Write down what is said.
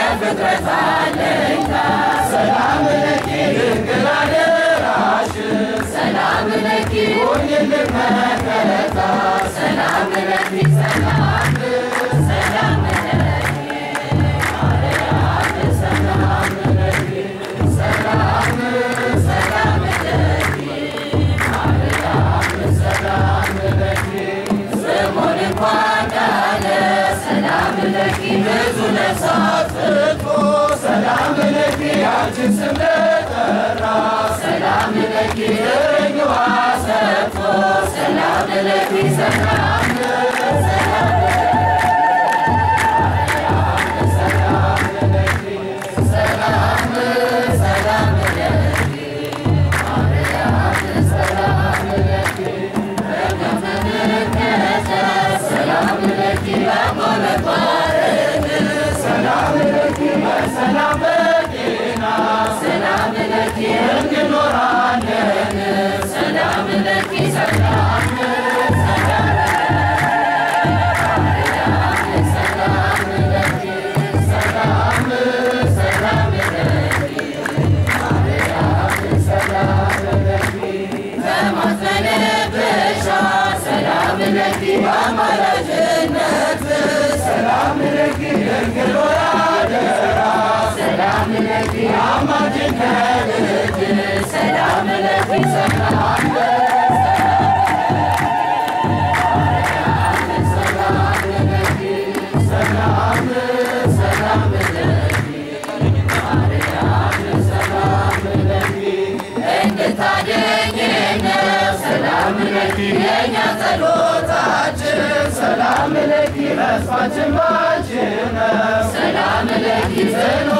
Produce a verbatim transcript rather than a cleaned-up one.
የፍጥረት አለኝታ ሰላም ለኪ ድንግል አደራሽ ሰላም ለኪ ሁኝልኝ መከታ ሰላም ለኪ ሰላም ሰላም ለኪ ማርያም ሰላም ለኪ ሰላም ሰላም ለኪ ማርያም ሰላም ለኪ ስሙን እንኳን ያለ ሰላም ለኪ ብዙ ነፍሳት ፍቶ ሰላም ለኪ አንቺን ስም ለጠራ ሰላም ለኪ እረኛዋ ሰጥቶ ሰላም ለኪ ሰላም ሰላም ሰላም ለኪ ሰላም ሰላም ለኪ ማርያም ሰላም ለኪ ሰላም ለኪ ሰላም ለኪ በሰላም በጤና ሰላም ለኪ እንኖራለን ሰላም ለኪ ሰላም ሰላም ሰላም ለኪ ሰላም ሰላም ለኪ ማርያም ሰላም ለኪ ተማጽነንብሻ ሰላም ለኪ አማላጅነት ሰላም ለኪ ድንግል ወላደራ ሰላም ለኪ አማላጅ ከልጅ ሰላም ለኪ ሰላም ሰላም ለኪ ሰላም ሰላም ለኪ ማርያም ሰላም ለኪ እንድታድኝን ሰላም ለኪ የኛ ጸሎታችን ሰላም ለኪ ተስፋችን ባንቺ ነው ሰላም ለኪ